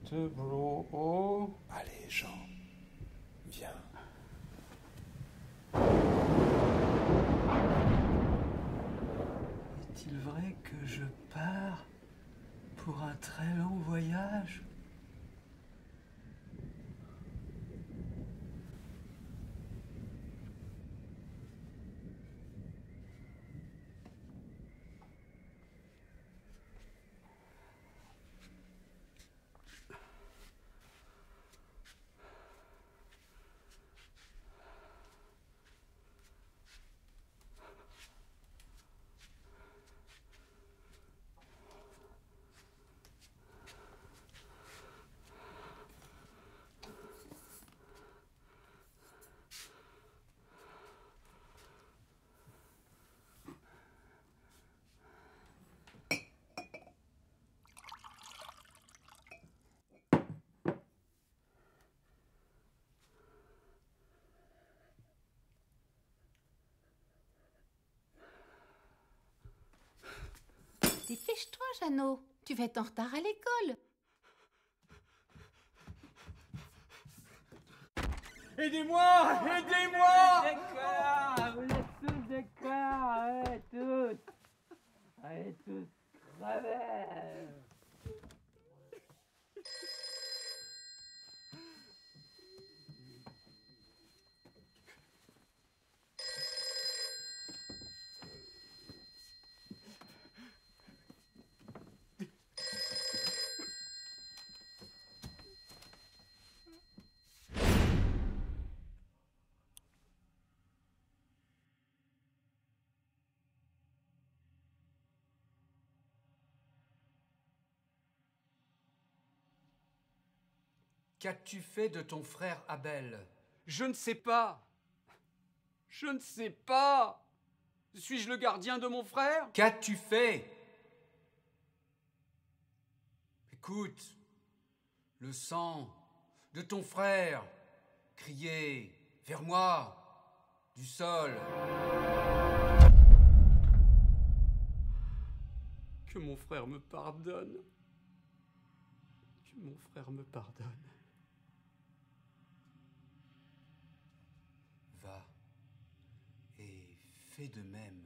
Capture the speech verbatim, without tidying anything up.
Bro. Allez, Jean, viens. Est-il vrai que je pars pour un très long voyage ? Dépêche-toi, Jeannot. Tu vas être en retard à l'école. Aidez-moi! Aidez-moi! D'accord, vous êtes tous d'accord, allez tous, allez tous crever. Qu'as-tu fait de ton frère Abel? Je ne sais pas. Je ne sais pas. Suis-je le gardien de mon frère? Qu'as-tu fait? Écoute, le sang de ton frère criait vers moi du sol. Que mon frère me pardonne. Que mon frère me pardonne. Va et fais de même.